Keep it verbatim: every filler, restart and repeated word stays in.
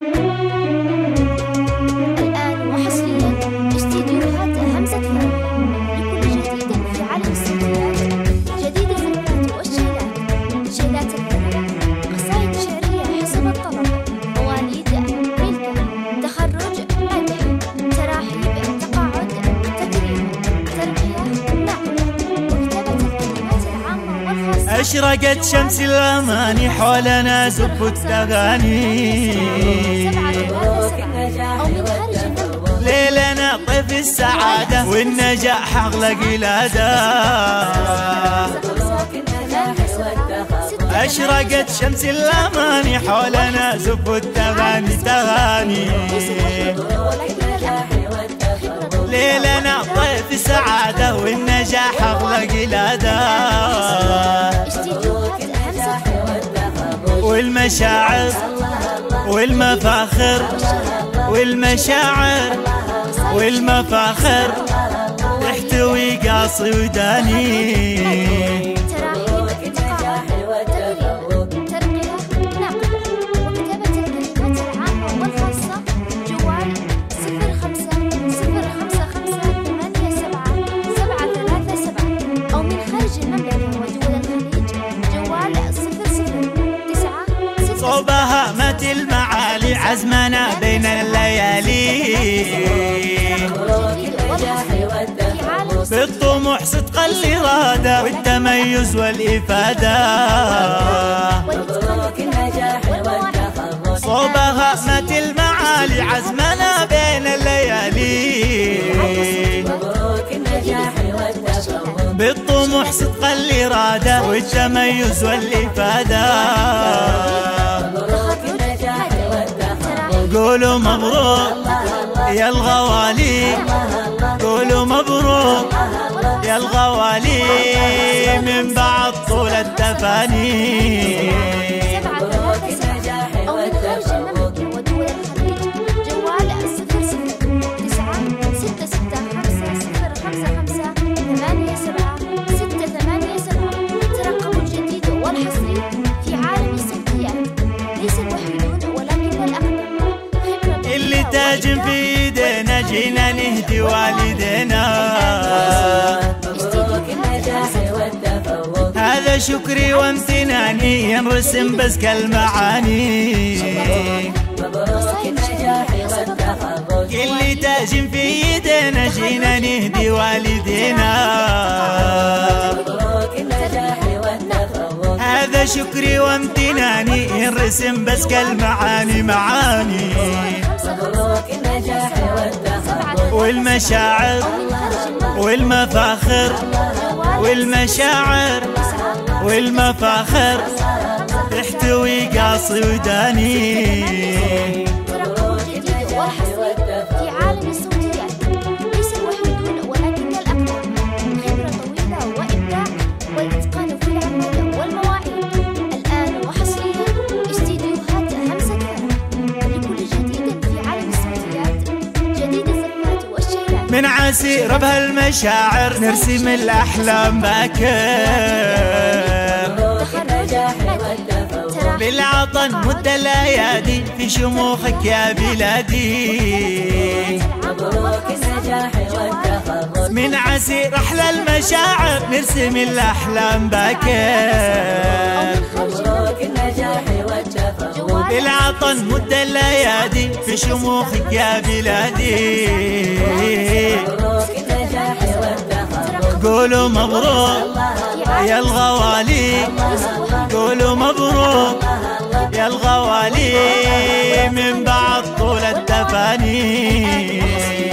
الآن وحصريا استديوهات همزة فن لكل جديد في عالم الصوتيات. جديدة في النات والشيلات، شيلات الفن، قصائد شعرية حسب الطلب، مواليد، ملكة، تخرج، مدح، تراحيب، تقاعد، تكريم، ترقية، نقل، وكتابة الكلمات العامة والخاصة. أشرقت شمس الأماني حولنا زف التغاني، ليلنا طيف السعادة والنجاح أغلى قلادة. أشرقت شمس الأماني حولنا زف التغاني تغاني، ليلنا طيف السعادة والنجاح أغلى قلادة. والمشاعر والمفاخر والمشاعر والمفاخر تحتوي قاصي وداني. صوبها مات المعالي عزمنا بين الليالي، بالطموح صدق الإرادة والتميز والإفادة. صوبها مات المعالي عزمنا بين الليالي، بالطموح صدق الإرادة والتميز والإفادة. قولوا مبروك يا الغوالي، قولوا مبروك يا الغوالي من بعد طول التفاني. تاج في ايدينا جينا نهدي والدينا، هذا شكري وامتناني ينرسم بس كالمعاني. كل تاج في ايدينا جينا نهدي والدينا، هذا شكري وامتناني ينرسم بس كالمعاني معاني. والمشاعر والمفاخر والمشاعر والمفاخر تحتوي قاصي وداني. من عسير بهالمشاعر نرسم الأحلام باكر، بالعطن مد الأيادي في شموخك يا بلادي. من عسير أحلى المشاعر نرسم الأحلام باكر، بالعطن مد الأيادي في شموخك يا بلادي. قولوا مبروك يا الغوالي، قولوا مبروك يا الغوالي من بعد طول التفاني.